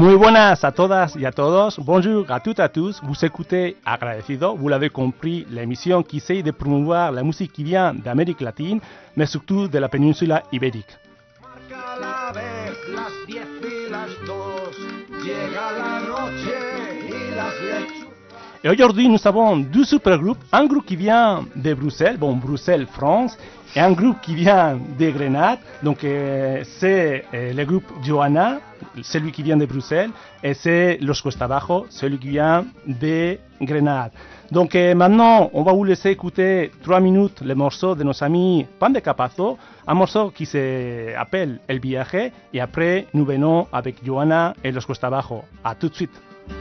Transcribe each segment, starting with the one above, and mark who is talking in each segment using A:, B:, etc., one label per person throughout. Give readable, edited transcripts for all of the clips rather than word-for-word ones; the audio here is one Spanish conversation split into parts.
A: Muy buenas a todas y a todos. Bonjour à toutes et à tous. Vous écoutez Agradecido. Vous l'avez compris, l'émission qui essaie de promouvoir la musique qui vient d'Amérique latine, mais surtout de la péninsule ibérique.
B: Marca la vez, las 10 y las 2, llega la noche y las lechugas.
A: Et aujourd'hui, nous avons deux supergroupes. Un groupe qui vient de Bruxelles, Bruxelles, France, et un groupe qui vient de Grenade. Donc, c'est le groupe Johanna, celui qui vient de Bruxelles, et c'est Los Cuesta Abajo, celui qui vient de Grenade. Donc, maintenant, on va vous laisser écouter 3 minutes le morceau de nos amis Pan de Capazo, un morceau qui s'appelle El Viaje, et après, nous venons avec Johanna et Los Cuesta Abajo. À tout de suite.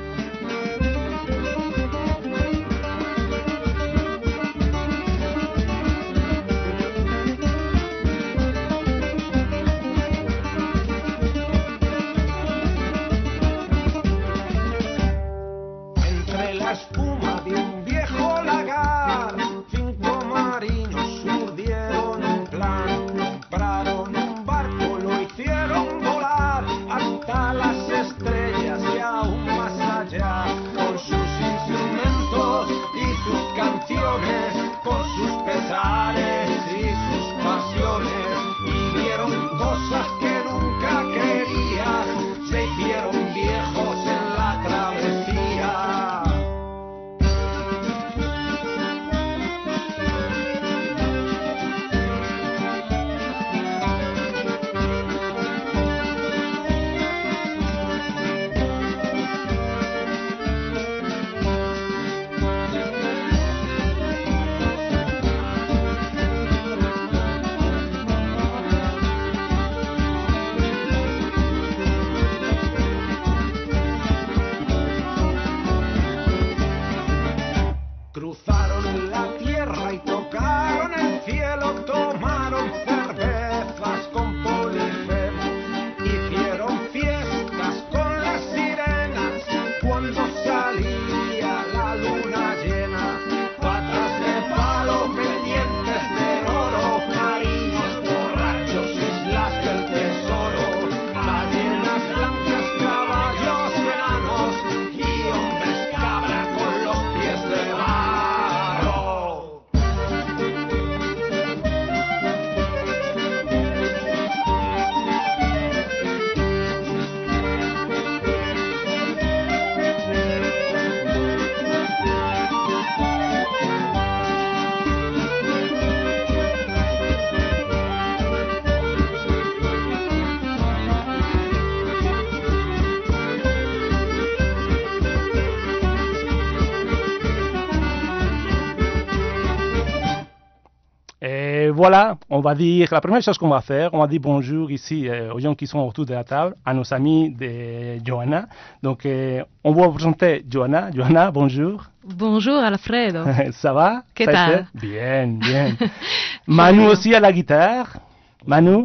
A: Voilà, on va dire, la première chose qu'on va faire, on va dire bonjour ici aux gens qui sont autour de la table, à nos amis de Johanna. Donc, on va vous présenter Johanna. Johanna, bonjour.
C: Bonjour Alfredo.
A: Ça va?
C: ¿Qué tal?
A: Bien, bien. Manu aussi à la guitare. Manu.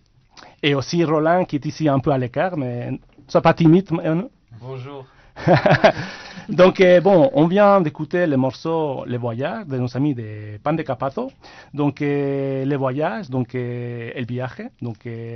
A: Et aussi Roland qui est ici un peu à l'écart, mais sois pas timide.
D: Bonjour.
A: Donc, on vient d'écouter le morceau Le Voyage de nos amis de Pan de Capazo. Donc, Le Voyage, donc El Viaje. Donc,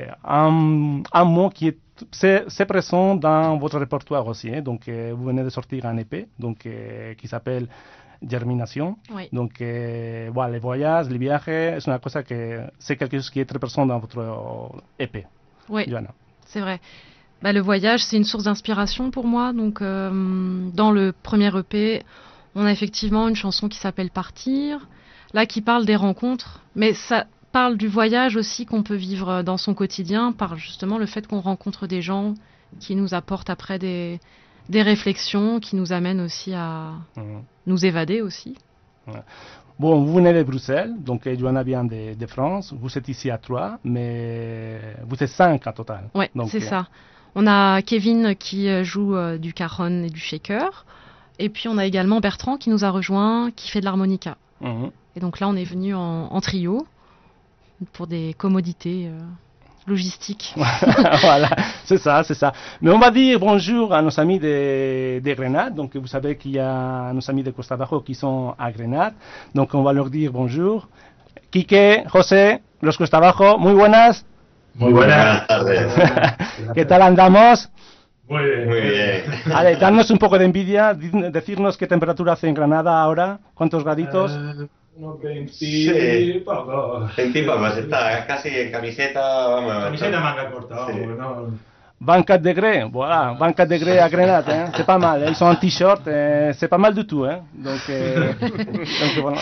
A: un mot qui c'est présent dans votre répertoire aussi. Hein. Donc, vous venez de sortir un EP donc, qui s'appelle Germination.
C: Oui.
A: Donc, voilà, Le Voyage, Le Viaje, c'est quelque chose qui est très présent dans votre EP.
C: Oui,
A: Johanna.
C: C'est vrai. Le voyage, c'est une source d'inspiration pour moi. Donc, dans le premier EP, on a effectivement une chanson qui s'appelle Partir, là qui parle des rencontres, mais ça parle du voyage aussi qu'on peut vivre dans son quotidien, par justement le fait qu'on rencontre des gens qui nous apportent après des réflexions, qui nous amènent aussi à nous évader aussi.
A: Bon, vous venez de Bruxelles, donc Johanna vient de France, vous êtes ici à 3, mais vous êtes 5 en total.
C: Oui, c'est ça. On a Kevin qui joue du cajon et du shaker. Et puis on a également Bertrand qui nous a rejoint, qui fait de l'harmonica. Et donc là, on est venu en trio pour des commodités logistiques.
A: Voilà, c'est ça. Mais on va dire bonjour à nos amis de Grenade. Donc vous savez qu'il y a nos amis de Cuesta Abajo qui sont à Grenade. Donc on va leur dire bonjour. Quique, José, los Cuesta Abajo, muy buenas.
D: Muy buenas tardes.
A: ¿Qué tal andamos?
D: Muy bien.
E: Muy bien.
A: Vale, danos un poco de envidia, decirnos qué temperatura hace en Granada ahora, cuántos graditos.
D: Unos 20
E: Sí.
D: pocos.
E: 20 pocos, está casi en camiseta, vamos.
D: Camiseta manga corta, vamos,
E: Sí.
D: porque no...
A: 24 degrés, voilà, 24 degrés à Grenade, hein, c'est pas mal, ils sont en t-shirt, c'est pas mal du tout, hein, donc voilà.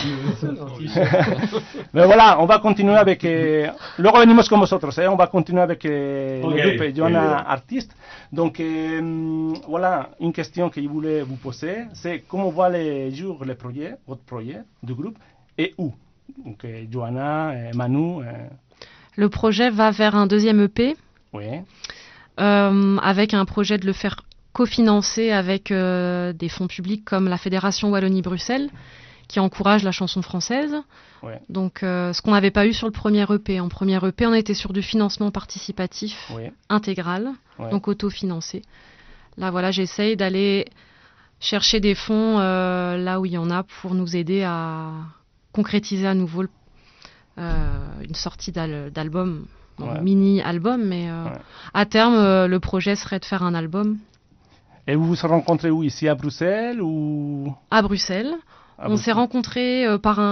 A: Mais voilà, on va continuer avec, luego venimos con vosotros, on va continuer avec le groupe Johanna Artiste, donc voilà, une question que je voulais vous poser, c'est comment voit les jours, le projet, votre projet du groupe, et où, donc Johanna, Manu.
C: Le projet va vers un deuxième EP.
A: Oui.
C: Avec un projet de le faire cofinancer avec des fonds publics comme la Fédération Wallonie-Bruxelles, qui encourage la chanson française.
A: Ouais.
C: Donc, ce qu'on n'avait pas eu sur le premier EP. En premier EP, on était sur du financement participatif intégral, donc autofinancé. Là, voilà, j'essaye d'aller chercher des fonds là où il y en a pour nous aider à concrétiser à nouveau une sortie d'album. Mini-album, mais à terme, le projet serait de faire un album.
A: Et vous vous rencontrez où? Ici à Bruxelles ou...
C: À Bruxelles. On s'est rencontrés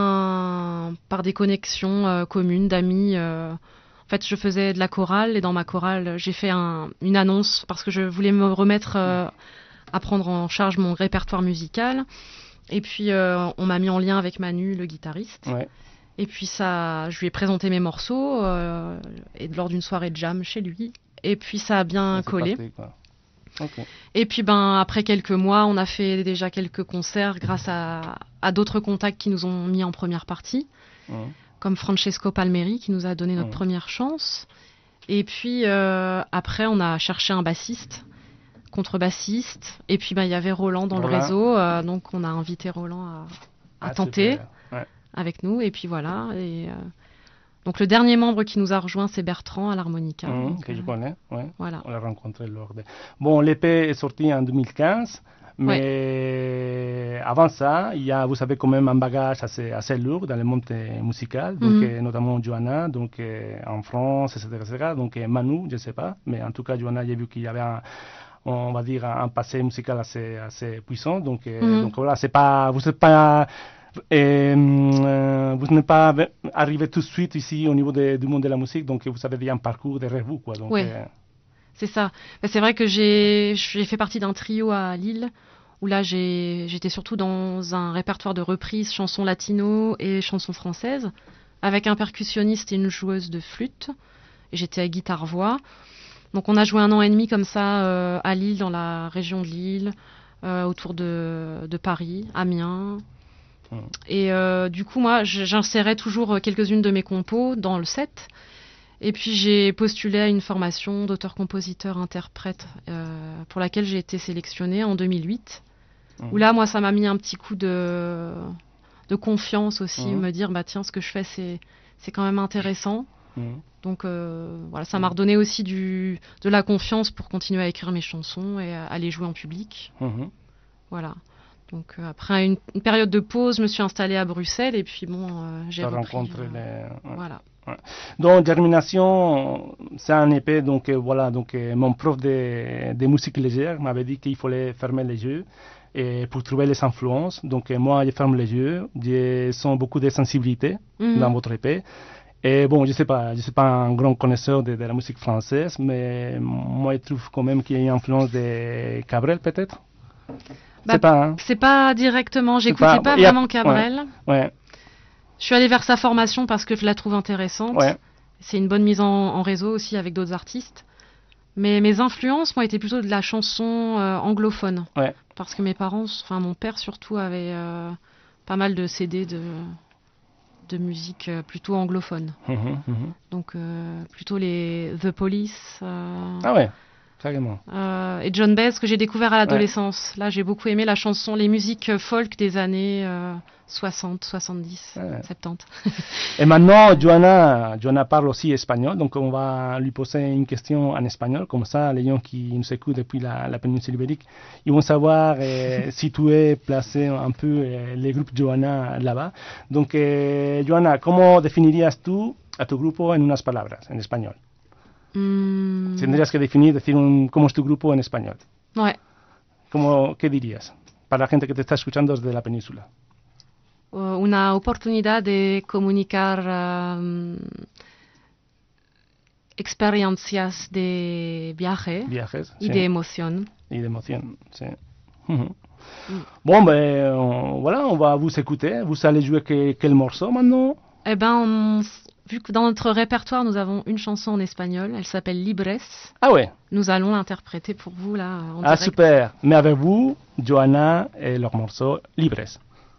C: par des connexions communes d'amis. En fait, je faisais de la chorale et dans ma chorale, j'ai fait une annonce parce que je voulais me remettre à prendre en charge mon répertoire musical. Et puis, on m'a mis en lien avec Manu, le guitariste.
A: Ouais.
C: Et puis je lui ai présenté mes morceaux et lors d'une soirée de jam chez lui. Et puis ça a bien collé.
A: Parfait, okay.
C: Et puis après quelques mois, on a fait déjà quelques concerts grâce à d'autres contacts qui nous ont mis en première partie, comme Francesco Palmeri qui nous a donné notre première chance. Et puis après, on a cherché un bassiste, contrebassiste. Et puis il y avait Roland dans le réseau, donc on a invité Roland à tenter. Avec nous, et puis voilà. Donc le dernier membre qui nous a rejoint, c'est Bertrand à l'harmonica.
A: Que je connais,
C: voilà.
A: On l'a rencontré lors de... Bon, l'épée est sortie en 2015, mais avant ça, vous avez quand même un bagage assez lourd dans le monde musical, donc, notamment Johanna, donc, en France, etc. Donc Manu, je ne sais pas, mais en tout cas, Johanna, j'ai vu qu'il y avait on va dire un passé musical assez puissant, donc voilà, vous n'êtes pas... vous n'êtes pas arrivé tout de suite ici au niveau du monde de la musique, donc vous avez déjà un parcours derrière vous, quoi. Donc,
C: c'est ça. C'est vrai que j'ai fait partie d'un trio à Lille, où là j'étais surtout dans un répertoire de reprises, chansons latino et chansons françaises, avec un percussionniste et une joueuse de flûte. Et j'étais à guitare-voix. Donc on a joué 1 an et demi comme ça à Lille, dans la région de Lille, autour de Paris, Amiens. Et du coup, moi, j'insérais toujours quelques-unes de mes compos dans le set. Et puis, j'ai postulé à une formation d'auteur-compositeur-interprète pour laquelle j'ai été sélectionnée en 2008. Où là, moi, ça m'a mis un petit coup de confiance aussi, me dire, tiens, ce que je fais, c'est quand même intéressant. Donc, voilà, ça m'a redonné aussi de la confiance pour continuer à écrire mes chansons et à les jouer en public. Voilà. Donc après une période de pause, je me suis installée à Bruxelles et puis j'ai rencontré voilà.
A: Donc Germination, c'est un EP, donc voilà, donc mon prof de musique légère m'avait dit qu'il fallait fermer les yeux et pour trouver les influences. Donc moi, je ferme les yeux, je sens beaucoup de sensibilité dans votre EP. Et bon, je sais pas un grand connaisseur de la musique française, mais moi, je trouve quand même qu'il y a une influence de Cabrel, peut-être.
C: C'est pas directement, j'écoutais pas vraiment Cabrel.
A: Ouais.
C: Je suis allée vers sa formation parce que je la trouve intéressante.
A: Ouais.
C: C'est une bonne mise en réseau aussi avec d'autres artistes. Mais mes influences, moi, étaient plutôt de la chanson anglophone.
A: Ouais.
C: Parce que mes parents, enfin mon père surtout, avait pas mal de CD de musique plutôt anglophone. Donc plutôt les The Police.
A: Ah ouais. Carrément.
C: Et John Baez que j'ai découvert à l'adolescence. Là, j'ai beaucoup aimé la chanson, les musiques folk des années 60, 70, 70.
A: Et maintenant, Johanna parle aussi espagnol, donc on va lui poser une question en espagnol, comme ça, les gens qui nous écoutent depuis la péninsule ibérique, ils vont savoir si tu es placé un peu les groupes Johanna là-bas. Donc, Johanna, ¿cómo definirías tú a tu grupo en unas palabras, en español? Tendrías que definir, decir cómo es tu grupo en español.
C: Ouais.
A: ¿Qué dirías para la gente que te está escuchando desde la península?
C: Una oportunidad de comunicar experiencias de viajes y
A: sí.
C: de emoción.
A: Y de emoción, sí. Bon, ben voilà, on va vous écouter. Vous allez jouer quel morceau maintenant?
C: Eh ben, vu que dans notre répertoire, nous avons une chanson en espagnol, elle s'appelle Libres.
A: Ah ouais.
C: Nous allons l'interpréter pour vous là en
A: Ah
C: direct.
A: super. Mais avec vous, Johanna et leur morceau Libres.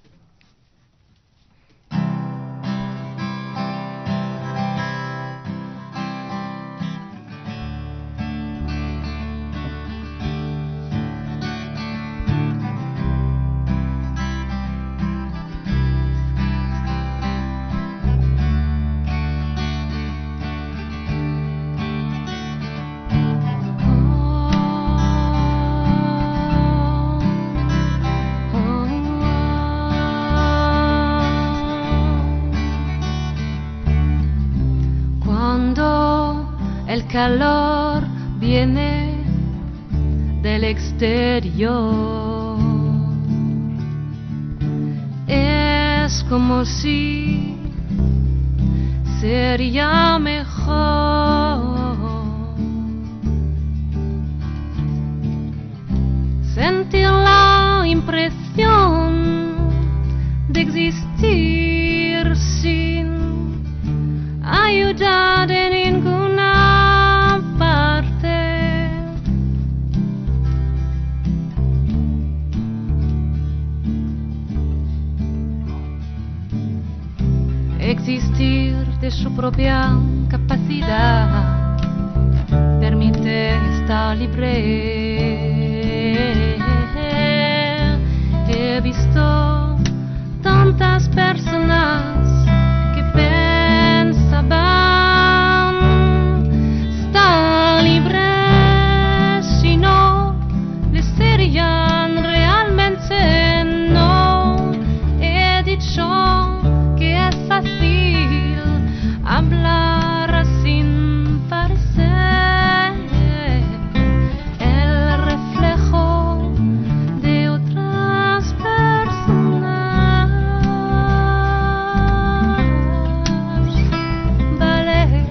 C: El calor viene del exterior. Es como si sería mejor sentir la impresión de existir sin ayuda de ninguna parte. Existir de su propia capacidad permite estar libre. He visto tantas personas que pensaban estar libres y no les serían realmente no. He dicho que es fácil hablar sin parecer el reflejo de otras personas. Vale.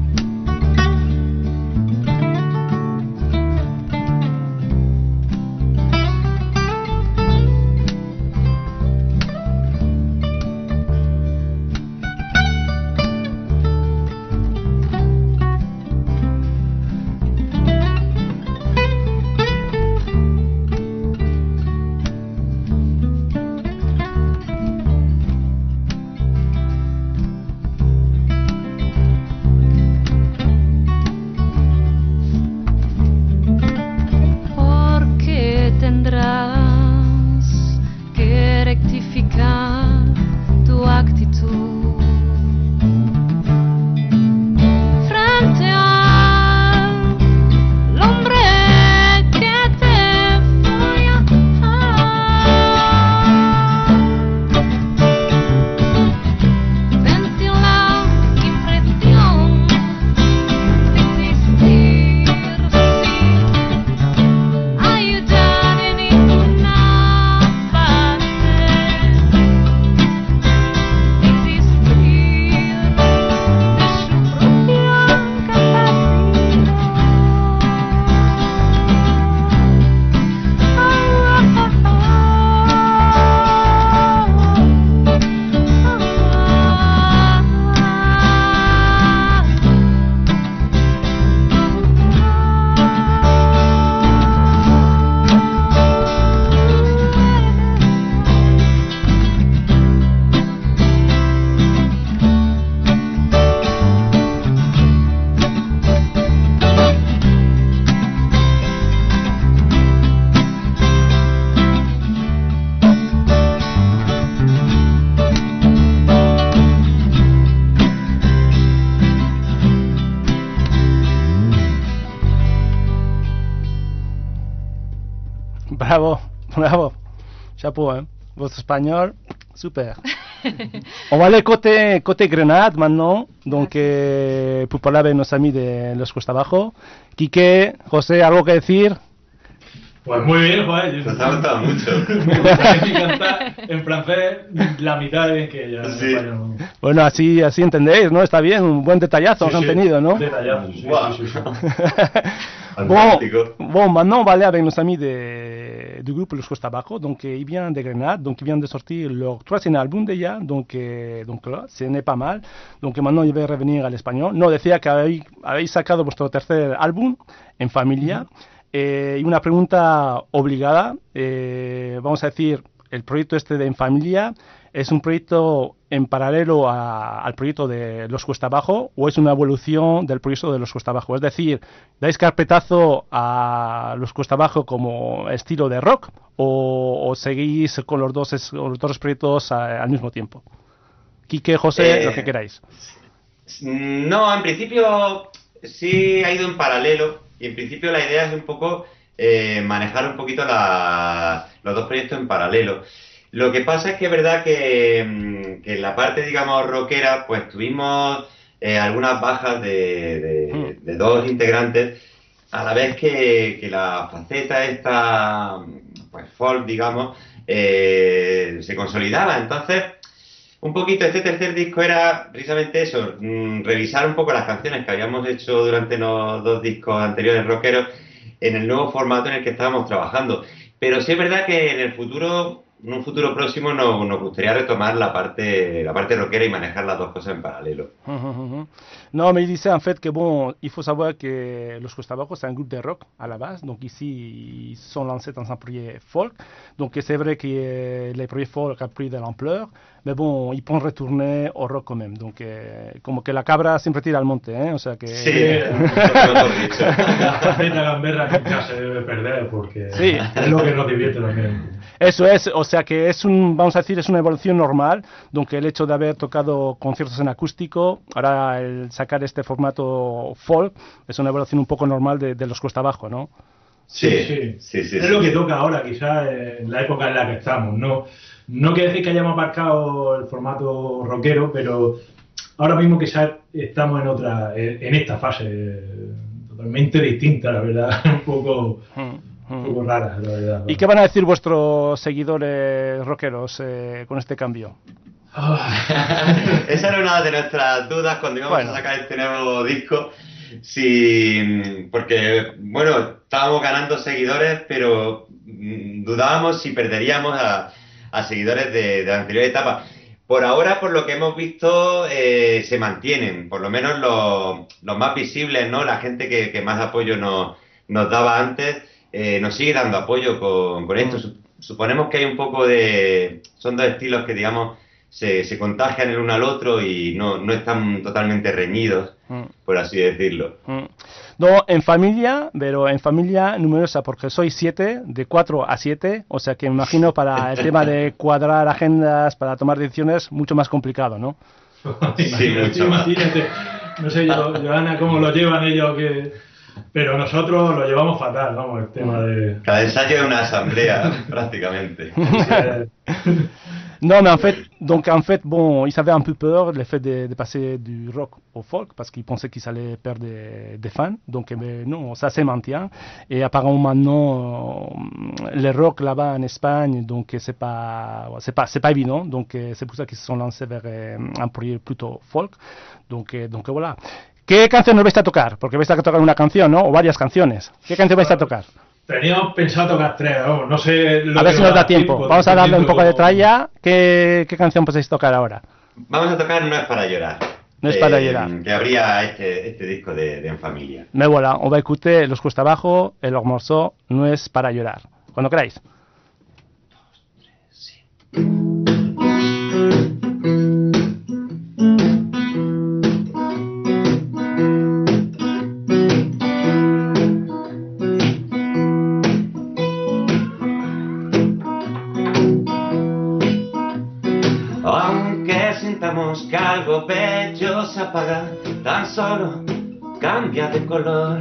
C: Porque tendrás que rectificar tu actitud frente al hombre que te fue a sentir la impresión de existir sin ayudar en ninguna parte. Existir de su propia
A: Bravo, bravo. Chapeau, hein. Votre espagnol, super. On va aller côté Grenade maintenant, donc pour parler avec nos amis de Los Cuesta Abajo. Quique, José, ¿algo que decir?
D: Pues muy bien, joder.
E: Nos ha gustado mucho.
D: Hay que cantar en francés la mitad de bien que ella.
E: Sí.
A: Bueno, así entendéis, ¿no? Está bien, un buen detallazo que han tenido, ¿no?
D: Detallazo, sí,
E: Guau.
D: sí.
E: Fantástico.
A: Bon, maintenant on va aller avec nos amis du groupe Los Cuesta Abajo, donc ils viennent de Grenade, donc ils viennent de sortir leur troisième album déjà, donc là, ce n'est pas mal, donc maintenant je vais revenir al español. No, decía que habéis sacado vuestro tercer álbum, En Familia, y una pregunta obligada, vamos a decir, el proyecto este de En Familia, ¿es un proyecto en paralelo al proyecto de Los Cuesta Abajo o es una evolución del proyecto de Los Cuesta Abajo? Es decir, ¿dais carpetazo a Los Cuesta Abajo como estilo de rock o seguís con los dos proyectos al mismo tiempo? Quique, José, lo que queráis.
E: No, en principio sí ha ido en paralelo y en principio la idea es un poco manejar un poquito los dos proyectos en paralelo. Lo que pasa es que es verdad que en la parte, digamos, rockera, pues tuvimos algunas bajas de dos integrantes, a la vez que la faceta esta, pues folk, digamos, se consolidaba. Entonces, un poquito este tercer disco era precisamente eso, revisar un poco las canciones que habíamos hecho durante los dos discos anteriores rockeros en el nuevo formato en el que estábamos trabajando. Pero sí es verdad que en el futuro, en un futuro próximo, nos gustaría retomar la parte rockera y manejar las dos cosas en paralelo.
A: Non, mais il disait en fait que bon, il faut savoir que Los Cuesta Abajo c'est un groupe de rock à la base, donc ici ils sont lancés dans un projet folk, donc c'est vrai que les projets folk ont pris de l'ampleur, mais bon, ils peuvent retourner au rock quand même, donc como que la cabra siempre tira al monte, o sea que...
E: Sí, mejor dicho.
D: La faceta gamberra nunca se debe perder porque
A: Sí.
D: es lo que nos divierte también.
A: Eso es, o sea que es vamos a decir, es una evolución normal, donc el hecho de haber tocado conciertos en acústico, ahora el sacar este formato folk, es una evolución un poco normal de Los Cuesta Abajo, ¿no?
E: Sí.
D: Es lo que toca ahora, quizás en la época en la que estamos. No quiere decir que hayamos marcado el formato rockero, pero ahora mismo quizás estamos en esta fase totalmente distinta, la verdad, un poco rara, la verdad.
A: ¿Y qué van a decir vuestros seguidores rockeros con este cambio?
E: Esa era una de nuestras dudas cuando íbamos a sacar este nuevo disco. Sí, porque, bueno, estábamos ganando seguidores, pero dudábamos si perderíamos a seguidores de la anterior etapa. Por ahora, por lo que hemos visto, se mantienen, por lo menos los más visibles, ¿no? La gente que más apoyo nos daba antes, nos sigue dando apoyo con esto. Suponemos que hay un poco son dos estilos que, digamos, se contagian el uno al otro y no están totalmente reñidos, por así decirlo.
A: No, en familia, pero en familia numerosa, porque soy 7, de 4 a 7, o sea que me imagino para el tema de cuadrar agendas, para tomar decisiones, mucho más complicado, ¿no?
E: Sí, mucho más.
D: Imagínate, no sé yo, Joana, cómo lo llevan ellos, pero nosotros lo llevamos fatal, vamos, el tema de...
E: Cada ensayo es una asamblea, prácticamente.
A: Non, mais en fait, bon, ils avaient un peu peur le fait de passer du rock au folk parce qu'ils pensaient qu'ils allaient perdre des fans. Donc, non, ça se maintient. Et apparemment maintenant, le rock là-bas en Espagne, donc c'est pas évident. Donc, c'est pour ça qu'ils se sont lancés vers un projet plutôt folk. Donc voilà. ¿Qué canción nos vais a tocar? Porque vais a tocar una canción, ¿no? O varias canciones. ¿Qué canción vais a tocar?
D: Teníamos pensado tocar 3, vamos, no sé...
A: A ver si nos da tiempo. Vamos a darle un poco de tralla. ¿Qué canción podéis tocar ahora?
E: Vamos a tocar No es para llorar.
A: No es para llorar.
E: Que habría este disco de En Familia.
A: Me voilà, on va écouter Los Cuesta Abajo et leur morceau No es para llorar. Cuando queráis.
E: Que algo bello se apaga, tan solo cambia de color.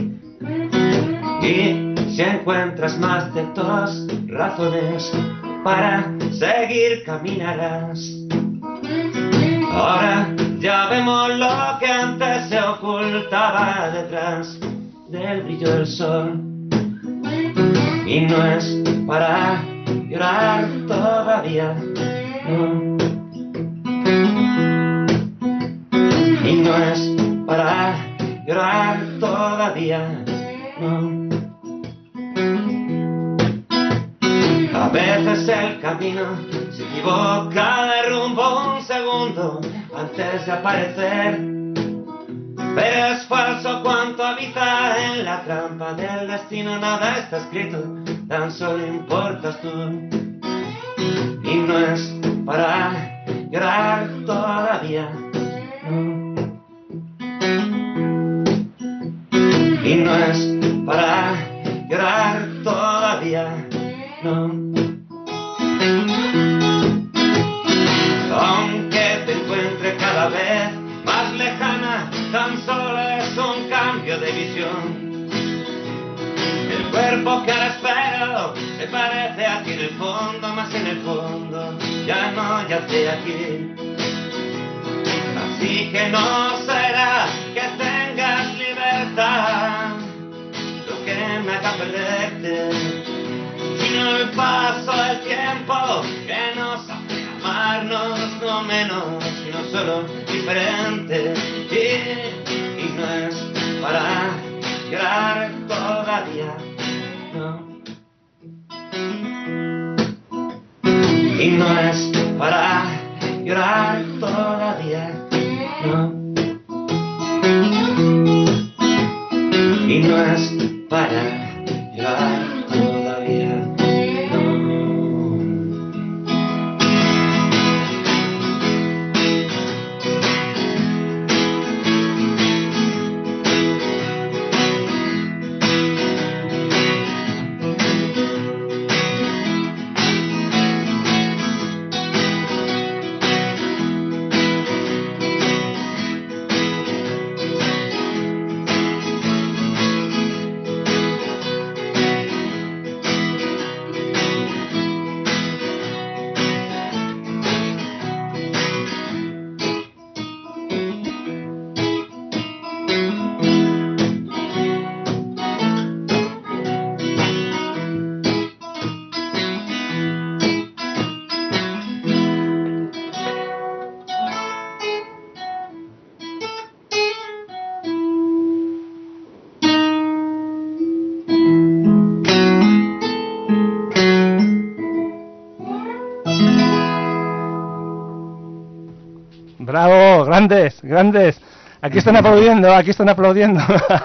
E: Y si encuentras más de 2 razones para seguir, caminarás. Ahora ya vemos lo que antes se ocultaba detrás del brillo del sol. Y no es para llorar todavía, no. Y no es para llorar todavía, no. A veces el camino se equivoca de rumbo un segundo antes de aparecer, pero es falso cuanto habita en la trampa del destino. Nada está escrito, tan solo importas tú. Y no es para llorar todavía, no. Y no es para llorar todavía, no. Aunque te encuentre cada vez más lejana, tan solo es un cambio de visión. El cuerpo que ahora espero se parece a ti en el fondo, más en el fondo ya no yace aquí. Así que no será que tengas libertad lo que me haga perderte, sino el paso del tiempo que nos hace amarnos, no menos, sino solo diferente. Y no es para llorar todavía, no. Y no es para llorar todavía, no. Y no es para llorar todavía, no.
A: Bravo, grandes, grandes. Aquí están aplaudiendo, aquí están aplaudiendo.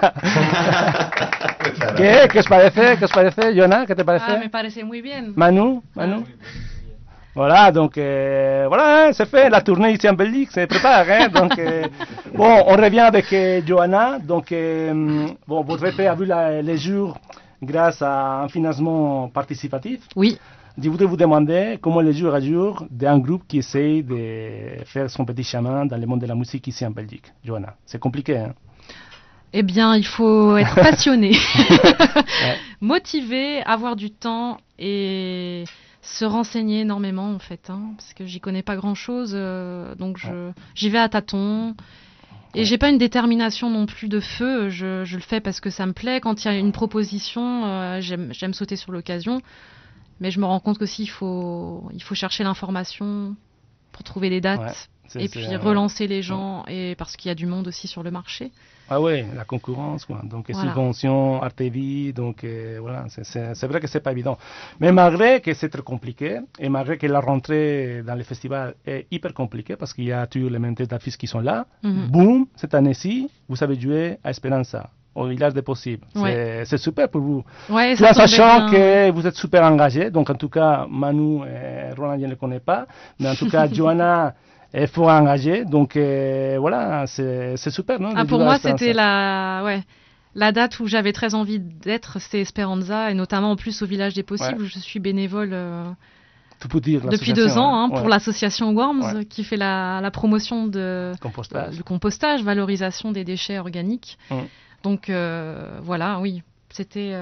A: ¿Qué? ¿Qué os parece? ¿Qué os parece, Joana? ¿Qué te parece?
C: Ah, me parece muy bien.
A: Manu, Manu. Voilà, donc voilà, c'est fait, la tournée ici en Belgique se prépare. Hein, donc, bon, on revient avec Joana. Donc, bon, votre EP a vu les jours grâce à un financement participatif.
C: Oui.
A: Je voudrais vous demander comment le jour à jour d'un groupe qui essaye de faire son petit chemin dans le monde de la musique ici en Belgique. Joana, c'est compliqué, hein?
C: Eh bien, il faut être passionné,
A: Ouais.
C: motivé, avoir du temps et se renseigner énormément en fait, hein, parce que j'y connais pas grand-chose, donc j'y vais à tâtons. Et
A: Ouais.
C: j'ai pas une détermination non plus de feu, je le fais parce que ça me plaît. Quand il y a une proposition, j'aime sauter sur l'occasion. Mais je me rends compte qu'aussi il faut chercher l'information pour trouver les dates
A: Ouais,
C: et puis relancer les gens, et parce qu'il y a du monde aussi sur le marché.
A: Ah oui, la concurrence, quoi. Donc
C: Voilà.
A: subventions, RTV, donc voilà, c'est vrai que c'est pas évident. Mais malgré que c'est très compliqué, et malgré que la rentrée dans les festivals est hyper compliquée, parce qu'il y a toujours les mêmes têtes d'affiche qui sont là,
C: Mhm.
A: boum, cette année-ci, vous avez joué à Esperanza, au village des possibles.
C: Ouais.
A: C'est super pour vous.
C: Ouais,
A: Tout en
C: ça tombait
A: sachant
C: bien.
A: que vous êtes super engagé, donc en tout cas, Manu et Roland, je ne les connais pas, mais en tout cas, Joana est fort engagée, donc voilà, c'est super, non?
C: Ah,
A: de
C: pour
A: jouer à
C: moi,
A: Esperanza.
C: c'était la date où j'avais très envie d'être, c'était Esperanza, et notamment en plus au village des possibles,
A: Ouais.
C: où je suis bénévole
A: Tout peut dire,
C: depuis
A: l'association,
C: 2 ans, hein,
A: ouais.
C: pour l'association Worms,
A: Ouais.
C: qui fait la promotion
A: Compostage.
C: du compostage, valorisation des déchets organiques.
A: Mm.
C: Donc voilà, oui, c'était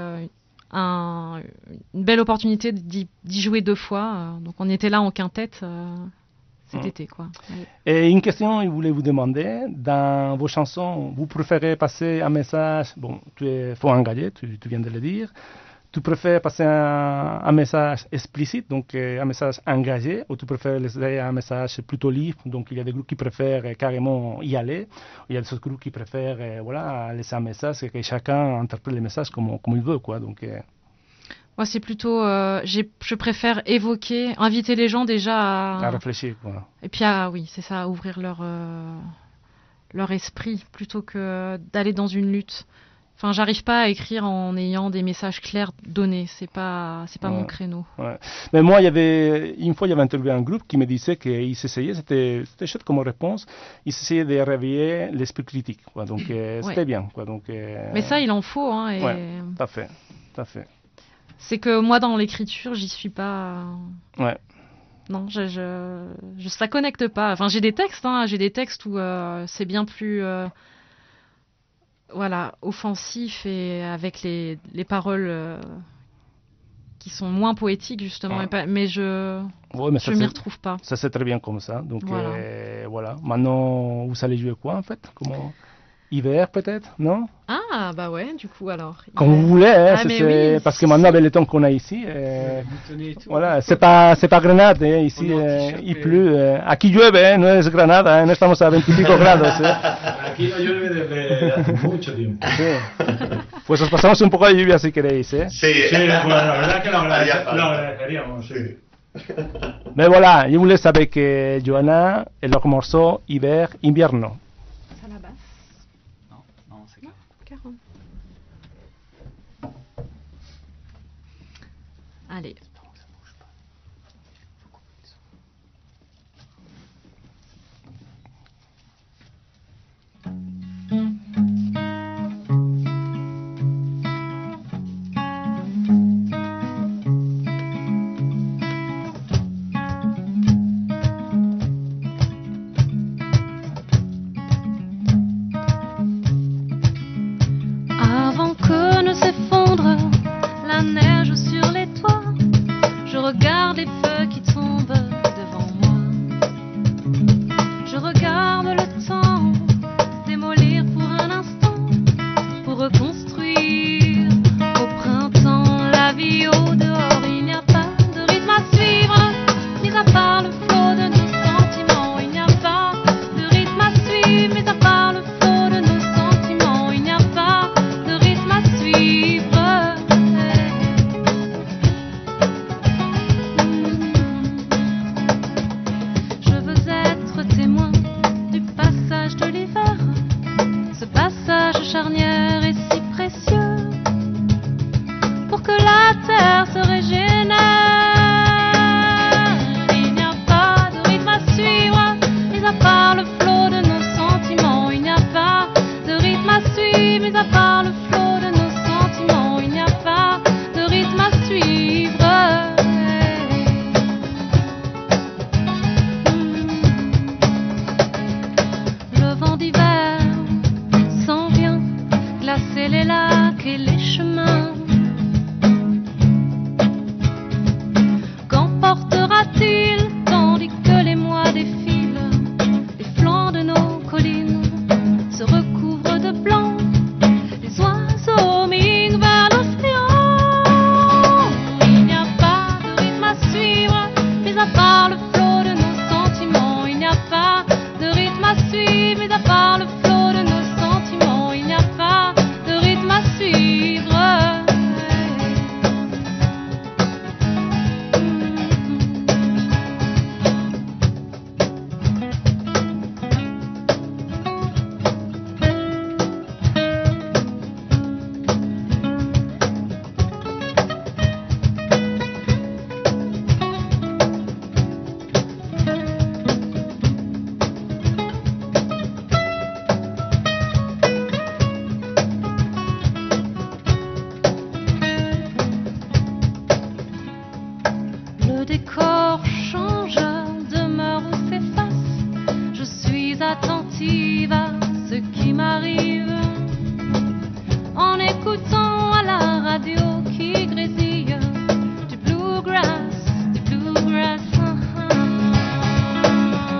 C: une belle opportunité d'y jouer 2 fois. Donc on était là en quintette. cet été, quoi. Ouais.
A: Et une question, je voulais vous demander, dans vos chansons, vous préférez passer un message, bon, tu es faux engagé, tu viens de le dire, tu préfères passer un message explicite, donc un message engagé, ou tu préfères laisser un message plutôt libre, donc il y a des groupes qui préfèrent carrément y aller, il y a des autres groupes qui préfèrent voilà, laisser un message et que chacun interprète le message comme il veut, quoi, donc...
C: Moi, c'est plutôt, je préfère évoquer, inviter les gens déjà
A: à réfléchir, quoi.
C: Et puis, oui, c'est ça, à ouvrir leur esprit plutôt que d'aller dans une lutte. Enfin, j'arrive pas à écrire en ayant des messages clairs donnés. C'est pas mon créneau.
A: Ouais. Mais moi, une fois, il y avait interviewé un groupe qui me disait qu'ils essayaient, c'était chouette comme réponse, ils essayaient de réveiller l'esprit critique, quoi. Donc, c'était bien, quoi. Donc,
C: mais ça, il en faut, hein. Et...
A: Ouais, tout à fait.
C: C'est que moi, dans l'écriture, j'y suis pas.
A: Ouais.
C: Non, ça connecte pas. Enfin, j'ai des textes où c'est bien plus, voilà, offensif et avec les paroles qui sont moins poétiques justement.
A: Ouais.
C: Mais je m'y retrouve pas.
A: Ça c'est très bien comme ça. Donc
C: voilà.
A: Voilà. Maintenant, vous allez jouer quoi en fait? Comment? Hiver peut-être, non?
C: Ah bah ouais, du coup alors.
A: Comme vous voulez, hein,
C: oui,
A: parce que maintenant avec le temps qu'on a ici, voilà, c'est pas Grenade, hein, ici il pleut. Aquí llueve, no es Granada, no estamos a 20 y pico grados.
D: Aquí no llueve desde hace mucho tiempo.
A: Sí. Pues os pasamos un poco de lluvia si queréis,
D: Sí, bueno, la verdad es que lo agradeceríamos, sí.
A: Mais voilà, je voulais savoir que Johanna et leur morceau Hiver, Invierno.
C: Allez.
F: Avant que ne s'effondre la neige sur les toits, je regarde les feux qui tombent devant moi. Je regarde le temps démolir pour un instant, pour reconstruire au printemps la vie au dehors. Il n'y a pas de rythme à suivre, mis à part le flot de nos sentiments. Il n'y a pas de rythme à suivre, mis à part le flot de nos sentiments. Il n'y a pas de rythme à suivre. Je veux être témoin du passage de l'hiver. Ce passage charnière est si précieux pour que la terre se régénère. Il n'y a pas de rythme à suivre, mis à part le flot de nos sentiments. Il n'y a pas de rythme à suivre, mis à part le flot de nos sentiments. Il n'y a pas de rythme à suivre. Le vent d'hiver s'en vient glacer les lacs et les chemins. Qu'emportera-t-il tandis que les mois défilent? Les flancs de nos collines se recouvrent de blanc. Les oiseaux migrent vers l'océan. Il n'y a pas de rythme à suivre, mis à part le flot de nos sentiments. Il n'y a pas de rythme à suivre, mis à part le flot de nos sentiments. Il n'y a pas de rythme à suivre. Le décor change, demeure ou s'efface. Je suis attentive à ce qui m'arrive en écoutant à la radio qui grésille du bluegrass, du bluegrass.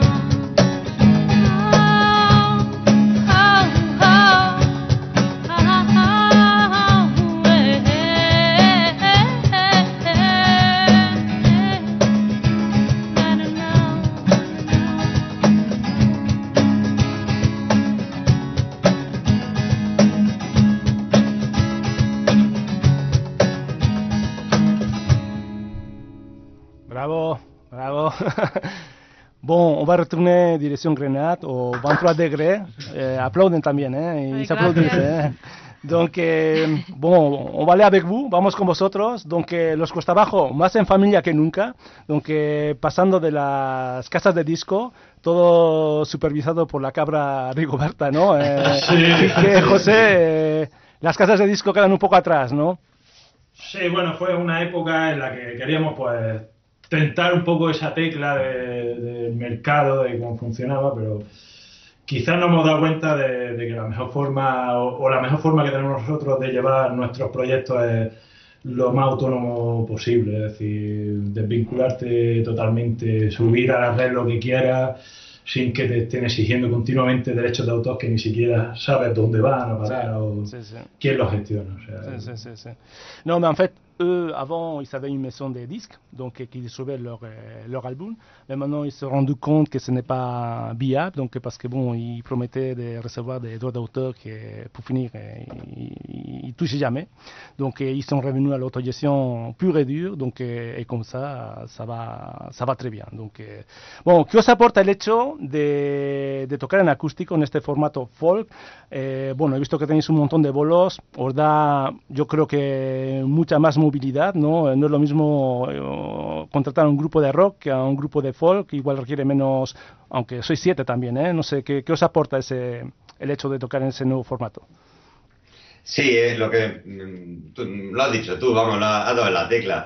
A: Bon, on va retourner direction Grenade au 23 degrés. Applaudent también,
C: Ay,
A: y se aplauden.
C: gracias.
A: Donc, bon, on va aller avec vous, vamos con vosotros. Donc, los Costa Abajo, más en familia que nunca. Donc, pasando de las casas de disco, todo supervisado por la cabra Rigoberta, ¿no?
D: Sí.
A: Que José, las casas de disco quedan un poco atrás, ¿no?
D: Sí, bueno, fue una época en la que queríamos pues tentar un poco esa tecla del mercado, de cómo funcionaba, pero quizás no hemos dado cuenta de que la mejor forma o la mejor forma que tenemos nosotros de llevar nuestros proyectos es lo más autónomo posible, es decir, desvincularte totalmente, subir a la red lo que quieras sin que te estén exigiendo continuamente derechos de autor que ni siquiera sabes dónde van a parar o
A: Sí, sí.
D: quién los gestiona. O sea,
A: Sí. Non, mais en fait, eux, avant, ils avaient une maison de disques, donc qui distribuaient leur album. Mais maintenant, ils se sont rendus compte que ce n'est pas viable, donc parce que bon, ils promettaient de recevoir des droits d'auteur qui, pour finir, ils touchaient jamais. Donc, ils sont revenus à l'autogestion pure et dure, donc et comme ça va très bien. Donc, bon, ¿qué os aporta el hecho de tocar en acústico en este formato folk? Bueno, he visto que tenéis un montón de bolos, os da, yo creo que mucha más movilidad, ¿no? No es lo mismo contratar a un grupo de rock que a un grupo de folk, igual requiere menos, aunque sois 7 también, ¿eh? No sé, ¿qué os aporta el hecho de tocar en ese nuevo formato?
E: Sí, es lo que lo has dicho tú, vamos, lo has dado en la tecla.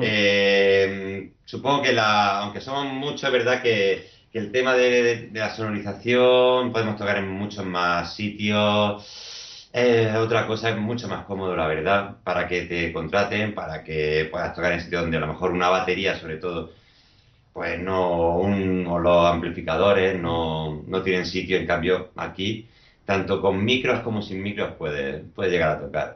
E: Supongo que aunque somos muchos, es verdad que el tema de la sonorización podemos tocar en muchos más sitios. Otra cosa es mucho más cómodo, la verdad, para que te contraten, para que puedas tocar en sitios donde a lo mejor una batería, sobre todo, pues no, o los amplificadores no tienen sitio. En cambio, aquí, tanto con micros como sin micros, puedes llegar a tocar.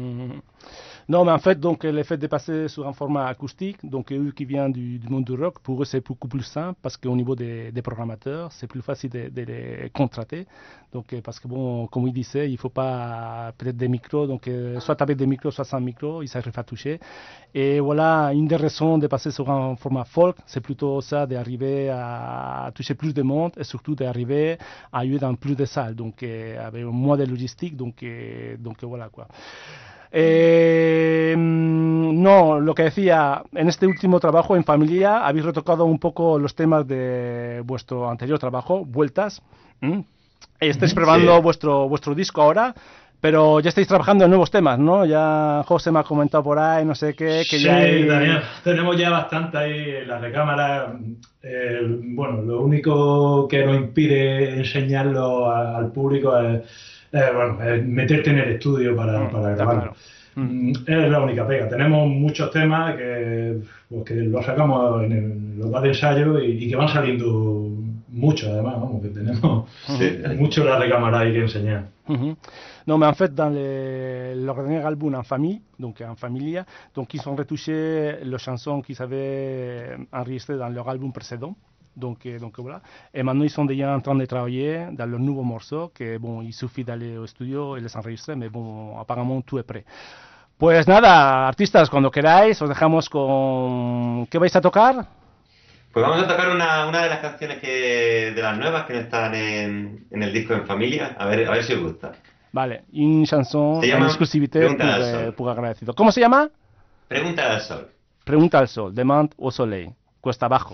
A: Non, mais en fait, donc, le fait de passer sur un format acoustique, donc eux qui viennent du monde du rock, pour eux c'est beaucoup plus simple parce qu'au niveau des programmateurs, c'est plus facile de les contrater. Donc, parce que bon, comme il disait, il faut pas peut-être des micros, donc soit avec des micros, soit sans micros, ils arrivent à toucher. Et voilà, une des raisons de passer sur un format folk, c'est plutôt ça, d'arriver à toucher plus de monde et surtout d'arriver à jouer dans plus de salles, donc avec moins de logistique, donc voilà quoi. No, lo que decía, en este último trabajo en familia habéis retocado un poco los temas de vuestro anterior trabajo, Vueltas. Estáis probando
E: Sí.
A: vuestro disco ahora, pero ya estáis trabajando en nuevos temas, ¿no? Ya José me ha comentado por ahí, no sé qué, que
D: sí,
A: ya hay...
D: Daniel, tenemos ya bastante ahí en la recámara. Bueno, lo único que nos impide enseñarlo al público es meterte en el estudio para grabarlo.
A: claro.
D: Es la única pega. Tenemos muchos temas que los sacamos en los bar de ensayo y que van saliendo muchos, además, vamos, que tenemos mucho la recámara ahí que enseñar.
A: Non, mais en fait, dans leur dernier album en famille, donc en familia, donc ils ont retouché les chansons qu'ils avaient enregistrées dans leur album précédent. Donc voilà. Et maintenant, ils sont déjà en train de travailler dans le nouveau morceau, que bon, il suffit d'aller au studio et les enregistrer, mais bon, apparemment, tout est prêt. Pues nada, artistas, cuando queráis, os dejamos con... ¿Qué vais a tocar?
E: Pues vamos a tocar una de las canciones de las nuevas que no están en el disco En Familia, a ver si os gusta.
A: Vale, une chanson
E: Se
A: en
E: llama
A: exclusivité
E: Pregunta al Sol.
A: pour agradecido. ¿Cómo se llama?
E: Pregunta al Sol.
A: Pregunta al Sol, Demande au Soleil, Cuesta Abajo.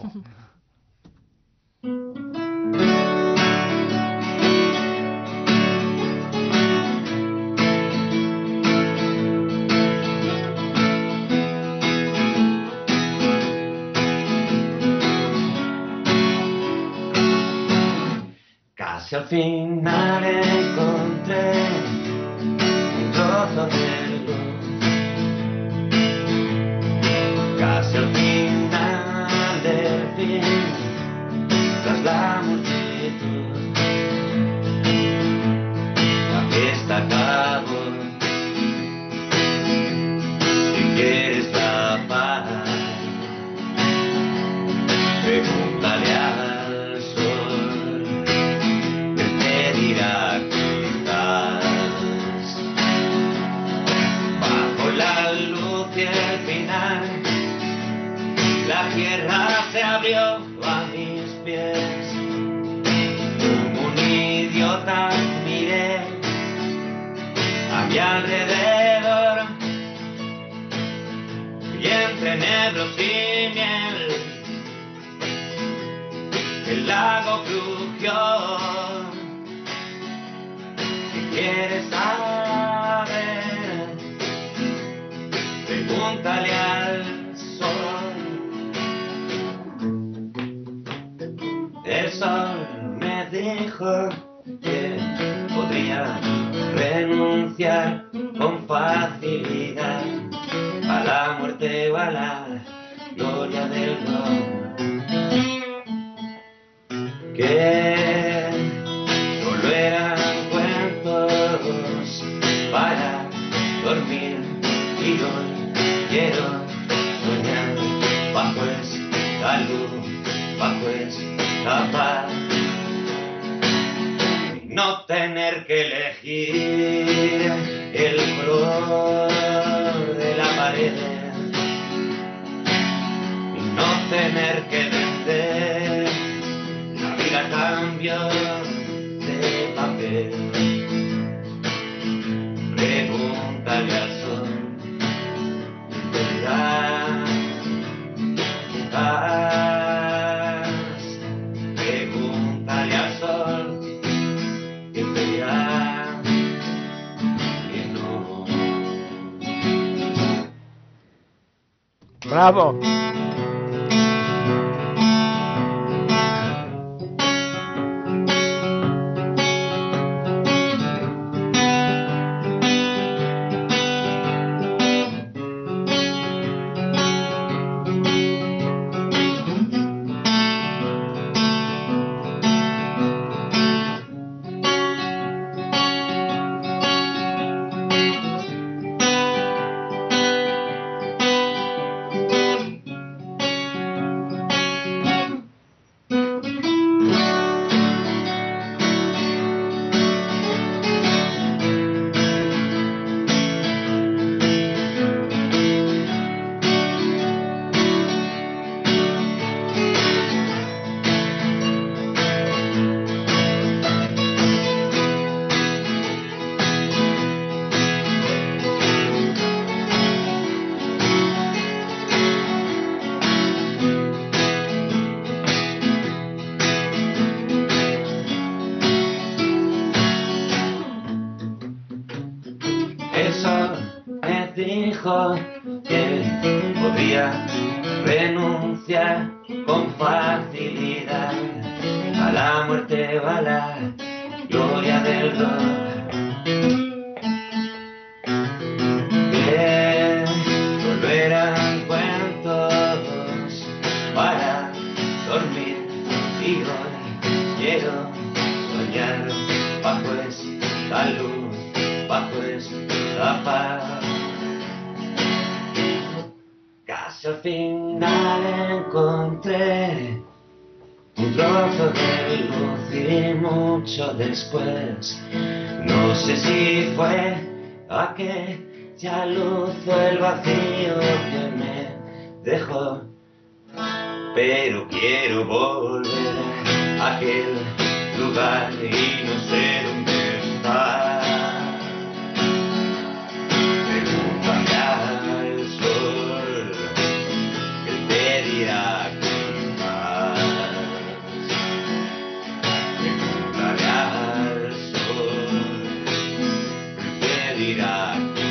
E: Casi al final encontré un trozo de luz. Casi al final del fin, tras la multitud, la fiesta acabó. Si quieres la paz, pregúntale al sol. Él te dirá quizás miré a mi alrededor y entre nebros y miel el lago crujió. Si quieres saber, pregúntale al sol. El sol me dijo que podría renunciar con facilidad a la muerte o a la gloria del don. Que solo eran cuentos para dormir y hoy quiero soñar bajo esta luz, bajo esta paz, y no tener que elegir el color de la pared, y no tener que vender la vida a cambio de papel. Pregúntale al sol, verás, pregúntale al sol, que te dirá que no.
A: Bravo.
E: Dijo que podría renunciar con facilidad a la muerte o a la gloria del don. Que solo eran cuentos para dormir y hoy quiero soñar bajo esta luz, bajo esta paz. Casi al final encontré un trozo de luz y mucho después, no sé si fue aquella luz o el vacío que me dejó, pero quiero volver a aquel lugar y no sé dónde está. Pregúntame al sol, él te dirá que más. Pregúntale al sol, él te dirá que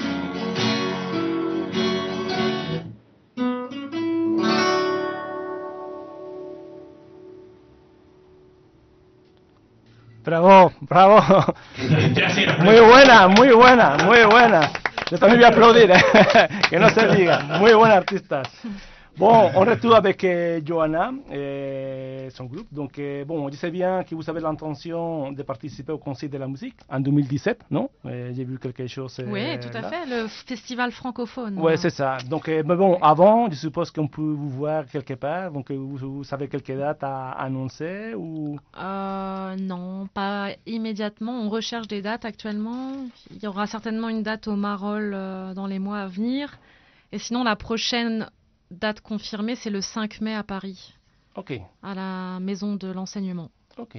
A: Bravo, bravo. Muy buena, muy buena, muy buena. Yo también voy a aplaudir, que no se diga. Muy buenos artistas. Bon, on retourne avec Johanna et son groupe. Donc, bon, je sais bien que vous avez l'intention de participer au Conseil de la musique en 2017, non? J'ai vu quelque chose.
C: Oui, tout à fait, le festival francophone.
A: Ouais, c'est ça. Donc, mais bon, avant, je suppose qu'on peut vous voir quelque part. Donc, vous savez quelques dates à annoncer ou?
C: Non, pas immédiatement. On recherche des dates actuellement. Il y aura certainement une date au Marolles dans les mois à venir. Et sinon, la prochaine date confirmée, c'est le 5 mai à Paris.
A: Ok.
C: À la Maison de l'Enseignement.
A: Ok.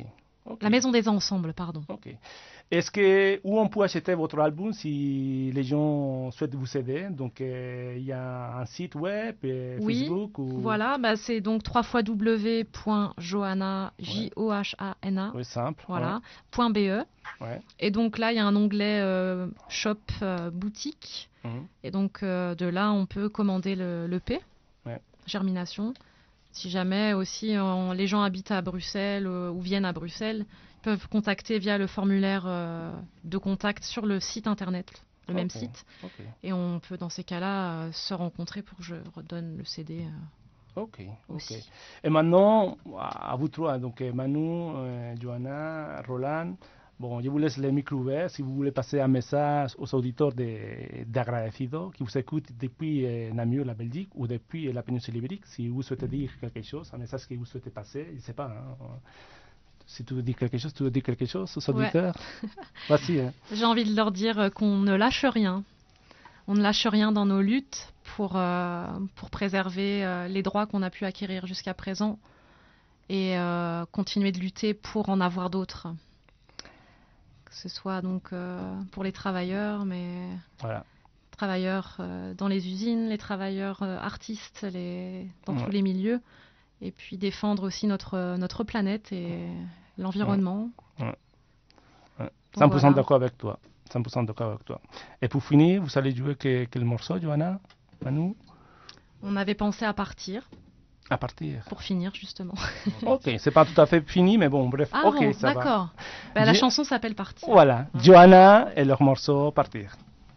A: Ok.
C: La Maison des Ensembles, pardon.
A: Ok. Est-ce que où on peut acheter votre album si les gens souhaitent vous aider? Donc il y a un site web,
C: Oui,
A: Facebook ou
C: voilà, bah, c'est donc www.johanna, Johana,
A: oui, simple.
C: voilà, .be.
A: Ouais.
C: Et donc là, il y a un onglet Shop boutique.
A: Ouais. Mhm.
C: Et donc de là, on peut commander l'EP,
A: Ouais.
C: Germination. Si jamais aussi les gens habitent à Bruxelles ou viennent à Bruxelles, ils peuvent contacter via le formulaire de contact sur le site internet, le même
A: Ok,
C: site.
A: ok,
C: Et on peut dans ces cas-là se rencontrer pour que je redonne le CD
A: ok,
C: aussi.
A: ok. Et maintenant, à vous trois, donc Manu, Johanna, Roland, bon, je vous laisse le micro ouvert si vous voulez passer un message aux auditeurs d'Agradecido qui vous écoutent depuis Namur, la Belgique, ou depuis la péninsule ibérique, si vous souhaitez dire quelque chose, un message que vous souhaitez passer, je ne sais pas, hein, si tu veux dire quelque chose, tu veux dire quelque chose aux
C: Ouais.
A: auditeurs? Vas-y. Hein.
C: J'ai envie de leur dire qu'on ne lâche rien. On ne lâche rien dans nos luttes pour préserver les droits qu'on a pu acquérir jusqu'à présent et continuer de lutter pour en avoir d'autres. Que ce soit donc pour les travailleurs, mais
A: Voilà.
C: travailleurs dans les usines, les travailleurs artistes, dans
A: Ouais.
C: tous les milieux, et puis défendre aussi notre planète et l'environnement.
A: Ouais. Ouais.
C: Donc
A: 100%
C: voilà.
A: d'accord avec toi. 100% d'accord avec toi. Et pour finir, vous allez jouer quel morceau, Johanna, Manu?
C: On avait pensé à partir
A: À partir.
C: pour finir justement.
A: Ok, c'est pas tout à fait fini, mais bon, bref.
C: Ah
A: ok,
C: bon,
A: ça va.
C: d'accord. Bah, la
A: J'ai-
C: chanson s'appelle Partir.
A: Voilà, Johanna et leur morceau Partir.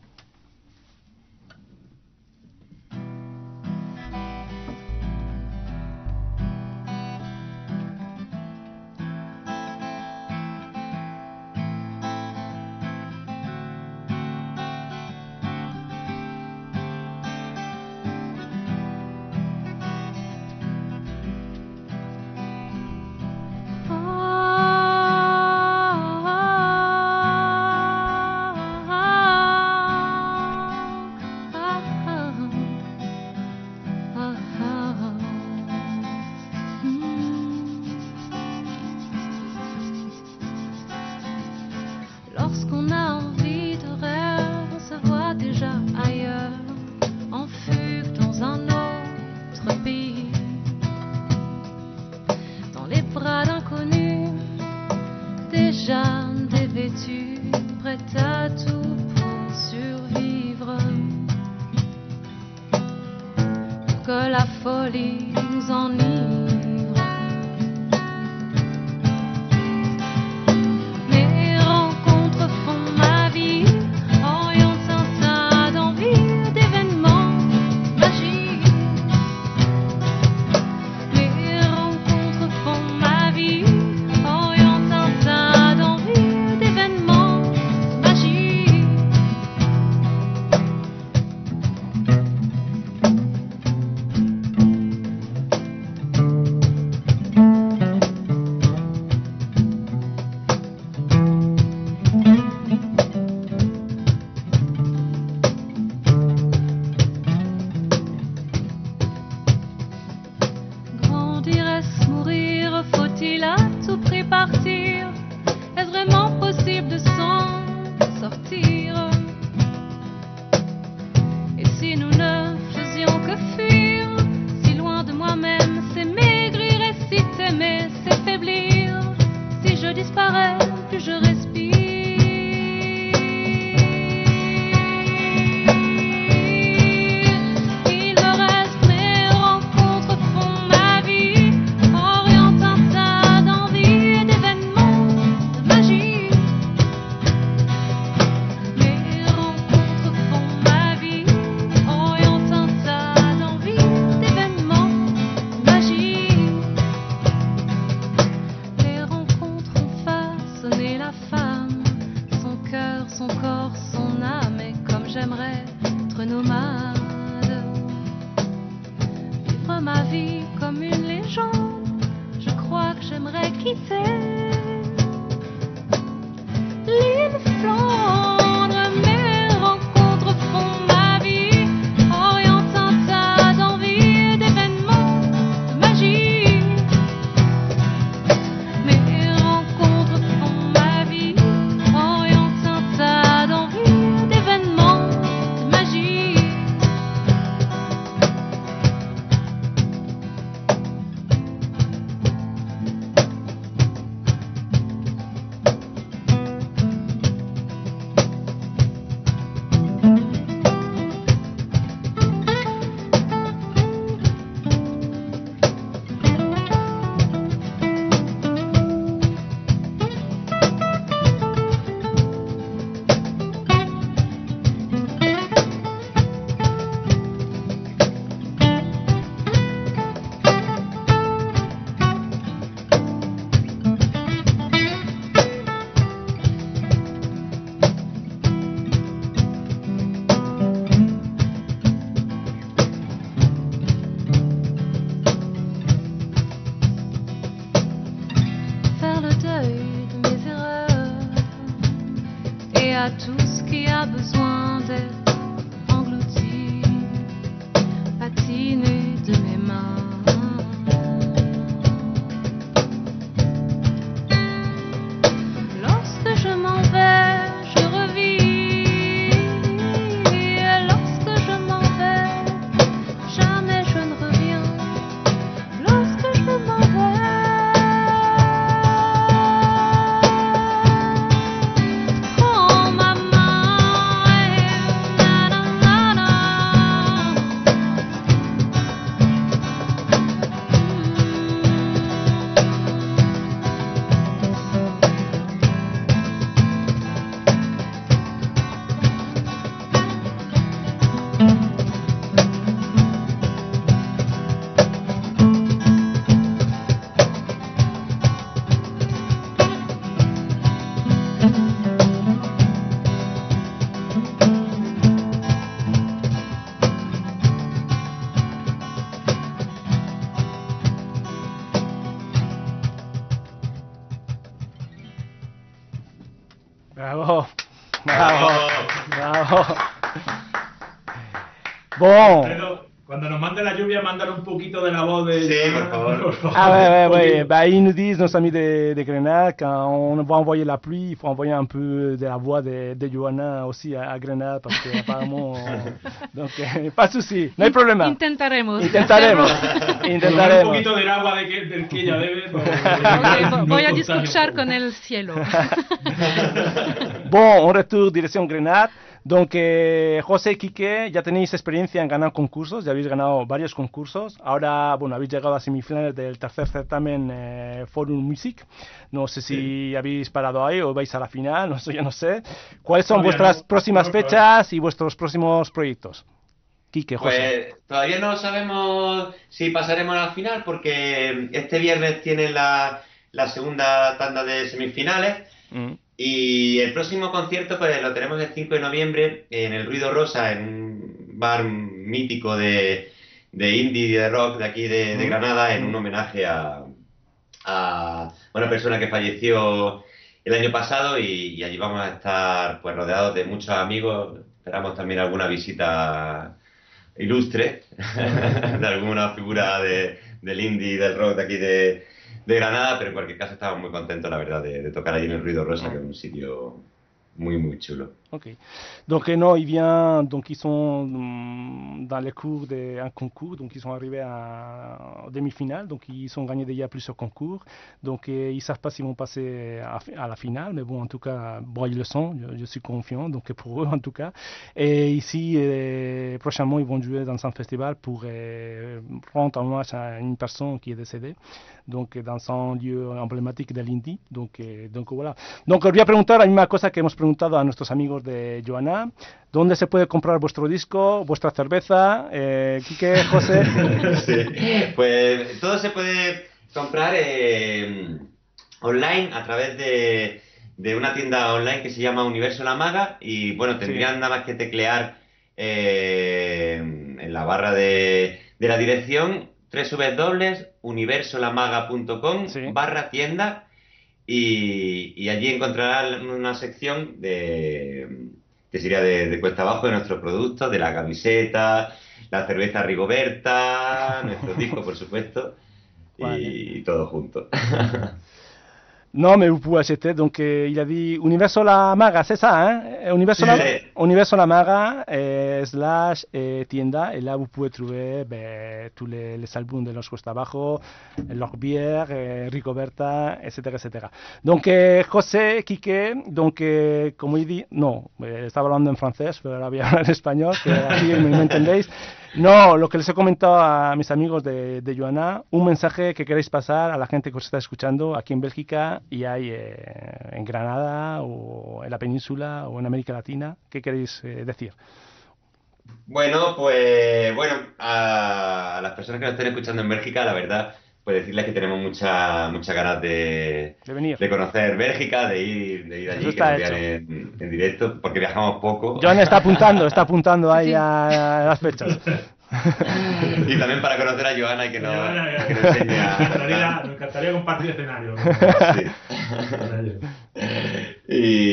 F: Lorsqu'on a envie de rêve, on se voit déjà ailleurs, en fugue dans un autre pays, dans les bras d'inconnus, déjà dévêtus, prêts à tout pour survivre, pour que la folie nous enivre. Mes rencontres font ma vie, orientent un tas d'envies, d'événements magiques. Mes rencontres font ma vie, orientent un tas d'envies, d'événements magiques. Grandir, est-ce mourir? Faut-il à tout prix partir? Est-ce vraiment possible de s'en sortir? Et si nous ne faisions que fuir, si loin de moi-même, c'est maigrir, et si t'aimer, c'est faiblir. Si je disparais, plus je respire. Il me reste mes rencontres font ma vie, orientent un tas d'envies et d'événements de magie. Mes rencontres font ma vie, orientent un tas d'envies, d'événements de magie. Les rencontres ont façonné la femme, son cœur, son corps, son âme, et comme j'aimerais être nomade, vivre ma vie comme une légende, je crois que j'aimerais quitter l'île Flandre. Mes rencontres font ma vie, orientent un tas d'envies et d'événements de magie. Mes rencontres et à tout ce qui a besoin d'être englouti, patiné de mes mains. Lorsque je m'en vais, je revis. Et lorsque je m'en vais, jamais je ne reviens. Lorsque je m'en vais, prends ma main et na na na na.
A: Bravo, bravo, bravo. Bon.
D: Alfredo, cuando nos mande la lluvia, mándale un poquito de la voz de...
E: Sí, por favor.
A: Ah ouais,
D: Un
A: ouais.
D: poquito.
A: Bah, ils nous disent, nos amis de Grenade, quand on va envoyer la pluie, il faut envoyer un peu de la voix de Johanna aussi à Grenade, parce que apparemment... donc, pas de souci, no hay problema.
C: Intentaremos.
A: Intentaremos.
D: Con un
A: Intentaremos.
D: poquito del agua del que ella bebe.
C: Ok, voy a discutir con el cielo.
A: Bon, on retourne dirección Grenade. Donc, José y Quique, ya tenéis experiencia en ganar concursos, ya habéis ganado varios concursos. Ahora, bueno, habéis llegado a semifinales del tercer certamen Forum Music. No sé si habéis parado ahí o vais a la final, no sé, yo no sé. ¿Cuáles son
D: Todavía
A: vuestras
D: no,
A: próximas
D: no,
A: fechas y vuestros próximos proyectos? Quique, José.
E: Pues todavía no sabemos si pasaremos a la final porque este viernes tiene la segunda tanda de semifinales. Y el próximo concierto pues lo tenemos el 5 de noviembre en el Ruido Rosa, en un bar mítico de indie y de rock de aquí de Granada, en un homenaje a una persona que falleció el año pasado y allí vamos a estar pues rodeados de muchos amigos. Esperamos también alguna visita ilustre de alguna figura del indie y del rock de aquí de Granada, pero en cualquier caso estamos muy contentos, la verdad, de tocar allí en el Ruido Rosa, que es un sitio muy, muy chulo.
A: Ok. Donc, non, donc ils sont dans les cours d'un concours, donc ils sont arrivés en demi-finale, donc ils ont gagné déjà plusieurs concours, donc ils ne savent pas s'ils vont passer à la finale, mais bon, en tout cas, bon, ils le sont, je suis confiant, donc pour eux en tout cas. Et ici, prochainement, ils vont jouer dans un festival pour rendre hommage à une personne qui est décédée, donc dans un lieu emblématique de l'Indie, donc voilà. Donc os voy a preguntar la misma cosa que hemos preguntado a nuestros amigos de Johanna. ¿Dónde se puede comprar vuestro disco, vuestra cerveza? Quique, José.
E: Sí. Pues todo se puede comprar online a través de una tienda online que se llama Universo La Maga y bueno, tendrían nada más que teclear en la barra de la dirección www.universolamaga.com/tienda y allí encontrarán una sección que sería de cuesta abajo de nuestros productos, de la camiseta, la cerveza Rigoberta, nuestros discos, por supuesto, y todo junto.
A: Non, mais vous pouvez acheter. Donc, il a dit Universo La Maga, c'est ça, hein? Universo La Maga / tienda. Et là, vous pouvez trouver tous les albums de Los Cuesta Abajo, leur bière, Rigoberta, etc., etc. Donc, José, Quique, donc, como il dit, no, estaba hablando en francés, pero ahora voy a hablar en español, que así me entendéis. No, lo que les he comentado a mis amigos de Johanna, un mensaje que queréis pasar a la gente que os está escuchando aquí en Bélgica y hay en Granada o en la península o en América Latina. ¿Qué queréis decir?
E: Bueno, pues a las personas que nos estén escuchando en Bélgica, la verdad, pues decirles que tenemos muchas ganas de
A: venir,
E: de conocer Bélgica, de ir allí, que nos vean en directo, porque viajamos poco.
A: Johanna está apuntando ahí a las fechas.
E: Y también para conocer a Johanna y que nos enseñe
D: Nos encantaría compartir escenario.
E: Sí.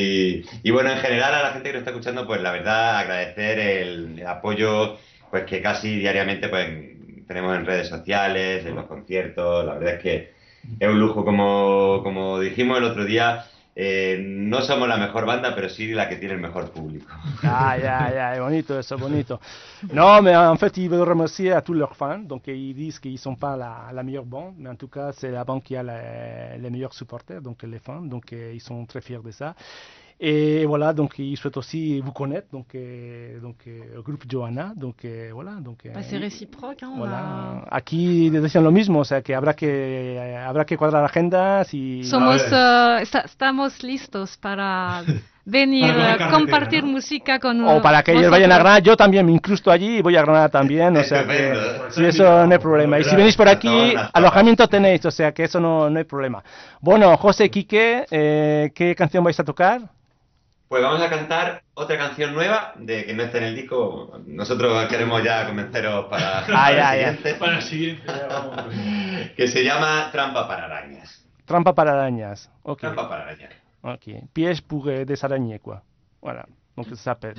E: Y bueno, en general a la gente que nos está escuchando, pues la verdad agradecer el apoyo pues que casi diariamente pues tenemos en redes sociales, en los conciertos. La verdad es que es un lujo, como dijimos el otro día, no somos la mejor banda, pero sí la que tiene el mejor público.
A: C'est bonito eso, bonito. Non, mais en fait, ils veulent remercier à tous leurs fans. Donc, ils disent qu'ils ne sont pas la meilleure bande, mais en tout cas, c'est la bande qui a les meilleurs supporters, donc les fans. Donc, ils sont très fiers de ça. Et voilà, donc ils souhaitent aussi vous connaître, donc le groupe Johanna, donc voilà. Donc,
C: Bah, c'est réciproque. Hein,
A: voilà. Aquí decían lo mismo, o sea que habrá que cuadrar agendas y...
C: Estamos listos para venir
D: Para comer
C: a compartir
D: carretera, ¿no?
C: música con
A: O para que ellos vayan a Granada, yo también me incrusto allí y voy a Granada también, o sea que
E: Estupendo.
A: si eso no hay problema. Y si venís por aquí, alojamiento tenéis, o sea que eso no hay problema. Bueno, José, Quique, ¿qué canción vais a tocar?
E: Pues vamos a cantar otra canción nueva de que no está en el disco. Nosotros queremos ya convenceros para el siguiente,
D: Para el siguiente, ya vamos.
E: que se llama Trampa para arañas.
A: Trampa para arañas. Ok.
E: Trampa para arañas.
A: Ok. Piège pour des araignées, quoi. Voilà. Donc ça s'appelle.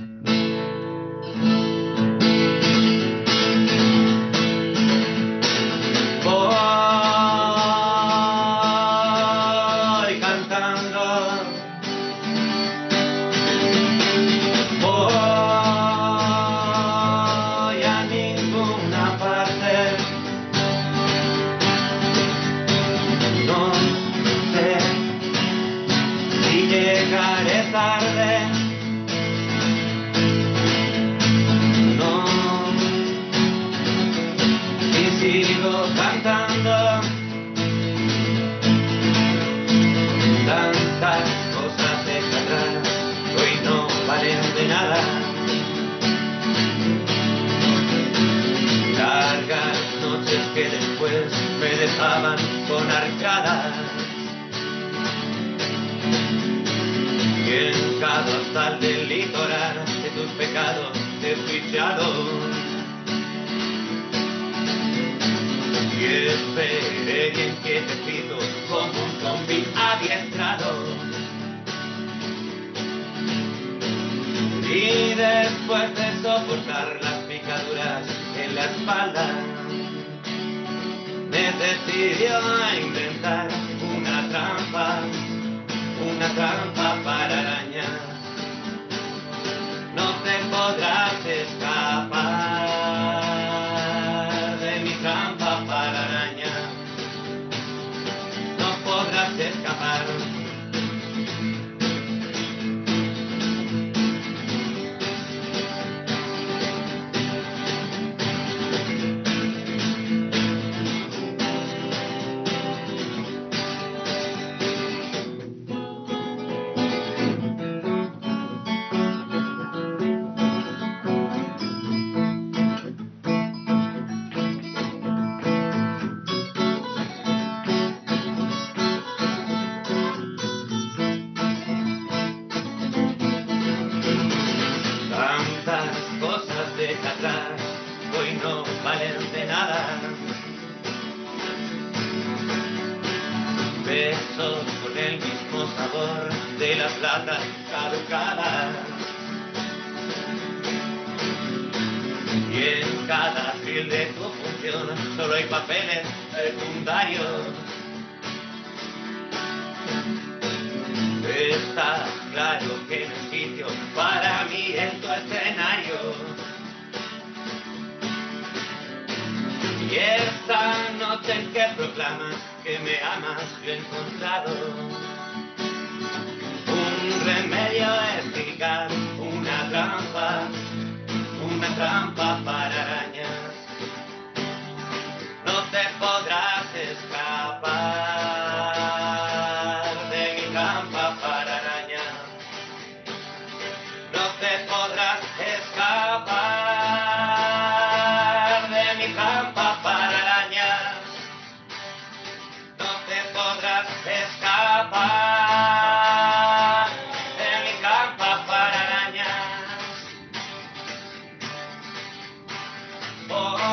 E: Voy cantando, voy a ninguna parte, no sé si llegaré tarde, no, y sigo cantando. Tantas cosas deja atrás, hoy no valen de nada. Largas noches que después me dejaban con arcadas, y en cada hostal del litoral de tus pecados te fui echado. Y esperé bien quietecito como un zombi adiestrado. Y después de soportar las picaduras en la espalda, me decidió a inventar una trampa para arañas. No te podrás escapar de mi trampa para arañas. No podrás escapar. Tantas cosas deja atrás, hoy no valen de nada. Besos con el mismo sabor de las latas caducadas. Y en cada fil de tu función solo hay papeles secundarios. Está claro que no hay sitio para mí en tu escenario. Y esta noche en que proclamas que me amas, yo he encontrado un remedio eficaz, una trampa para arañas. No te podrás escapar de mi trampa para arañas. No te podrás escapar de mi trampa para arañas. No te podrás escapar de mi trampa para arañas. Oh,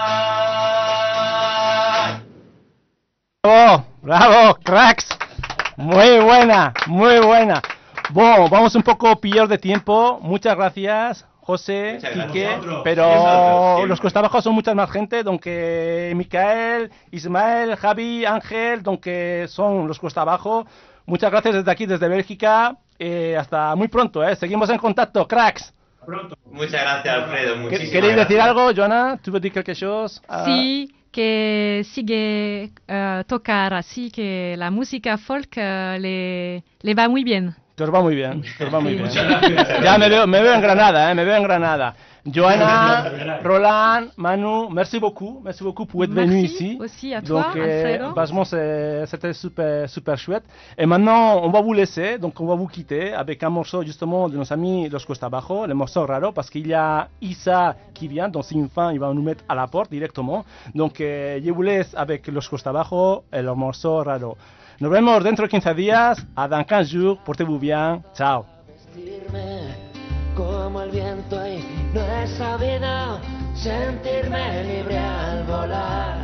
A: ¡Bravo! ¡Bravo! ¡Cracks! Muy buena, muy buena. Bueno, vamos un poco pillar de tiempo. Muchas gracias, José, Quique. Pero los Costa Abajo son muchas más gente, donc Micael, Ismael, Javi, Ángel, donc son los Costa Abajo. Muchas gracias desde aquí, desde Bélgica. Hasta muy pronto, seguimos en contacto, cracks.
D: Pronto.
E: Muchas gracias, Alfredo. Muchísimas
A: ¿Queréis decir
E: gracias.
A: algo, Joana? ¿Tú veux dire quelque chose?
C: Sí, que sigue tocar así, que la música folk le va muy bien.
A: Te os va muy bien, te os va muy
C: Sí.
A: bien.
D: Muchas gracias.
A: Ya me veo en Granada, me veo en Granada. Joana, Roland, Manu, merci beaucoup pour être venu
C: Merci
A: ici.
C: aussi à toi,
A: Donc,
C: Alfredo.
A: franchement, c'était super chouette. Et maintenant, on va vous laisser, donc on va vous quitter avec un morceau justement de nos amis Los Costa Abajo, le morceau raro, parce qu'il y a Isa qui vient, donc c'est une fin, il va nous mettre à la porte directement. Donc, je vous laisse avec Los Costa Abajo et leur morceau raro. Nos vemos dentro de 15 días, a dans 15 jours, portez-vous bien, ciao.
G: Vestirme como el viento y no he sabido sentirme libre al volar.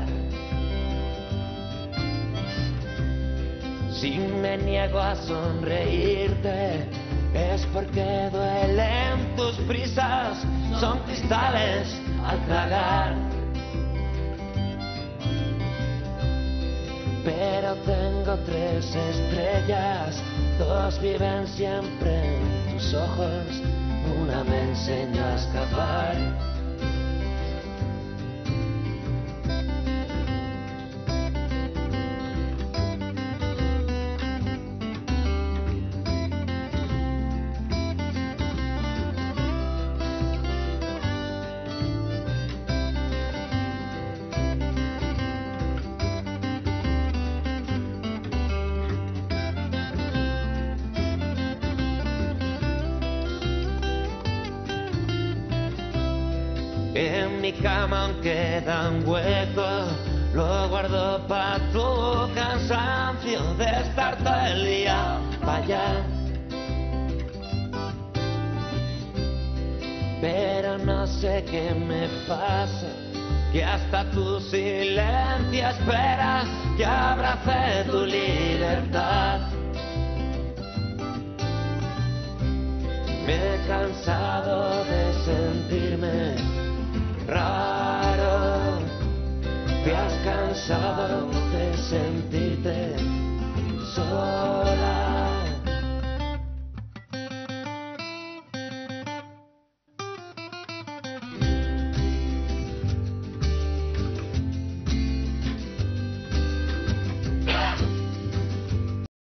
G: Si me niego a sonreírte es porque duelen tus prisas, son cristales al tragar. Pero tengo 3 estrellas, 2 viven siempre en tus ojos, una me enseñó a escapar. En mi cama aún queda un hueco, lo guardo pa' tu cansancio de estar todo el día pa' allá. Pero no sé qué me pasa, que hasta tu silencio espera que abrace tu libertad.